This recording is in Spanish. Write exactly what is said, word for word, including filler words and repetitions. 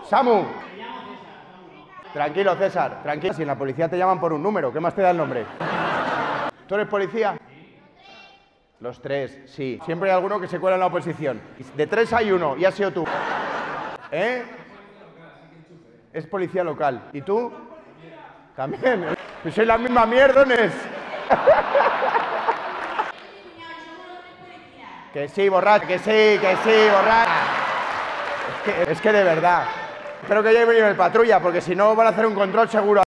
Samu. Tranquilo, César, tranquilo. Si en la policía te llaman por un número, ¿qué más te da el nombre? ¿Tú eres policía? Los tres, sí. Siempre hay alguno que se cuela en la oposición. De tres hay uno, y has sido tú. ¿Eh? Es policía local. ¿Y tú? También. Pues sois la misma mierdones. Que sí, borracho, que sí, que sí, borracho. Es que, es que de verdad. Espero que haya venido el patrulla, porque si no van a hacer un control seguro.